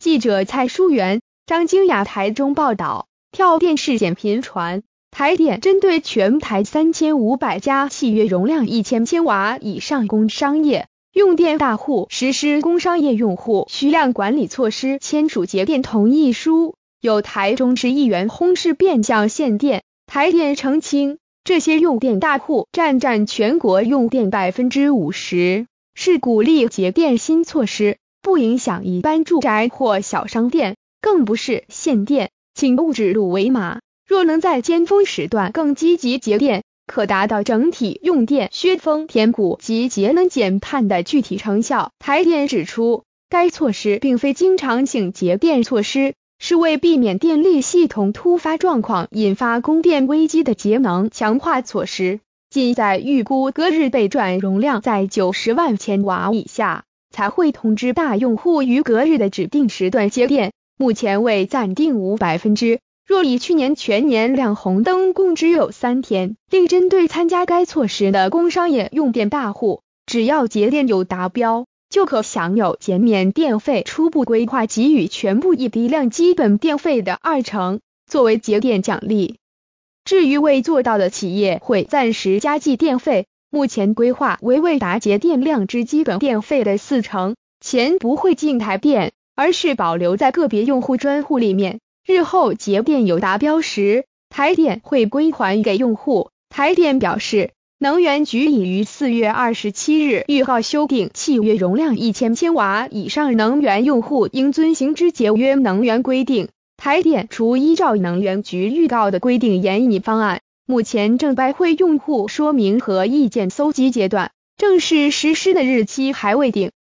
记者蔡淑媛、张晶雅台中报道，跳电事件频传，台电针对全台3500家契约容量1000千瓦以上工商业用电大户实施工商业用户需量管理措施，签署节电同意书，有台中市议员轰市变相限电。台电澄清，这些用电大户占全国用电 50%， 是鼓励节电新措施，不影响一般住宅或小商店，更不是限电，请勿指鹿为马。若能在尖峰时段更积极节电，可达到整体用电削峰填谷及节能减碳的具体成效。台电指出，该措施并非经常性节电措施，是为避免电力系统突发状况引发供电危机的节能强化措施。仅在预估隔日备转容量在90万千瓦以下，才会通知大用户于隔日的指定时段节电，目前未暂定5%。若以去年全年亮红灯共只有3天，另针对参加该措施的工商业用电大户，只要节电有达标，就可享有减免电费初步规划给予全部一滴量基本电费的20%，作为节电奖励。至于未做到的企业会暂时加计电费，目前规划为未达节电量之基本电费的40%，钱不会进台电，而是保留在个别用户专户里面。日后节电有达标时，台电会归还给用户。台电表示，能源局已于4月27日预告修订契约容量1000千瓦以上能源用户应遵行之节约能源规定。台电除依照能源局预告的规定研拟方案，目前正拜会用户说明和意见搜集阶段，正式实施的日期还未定。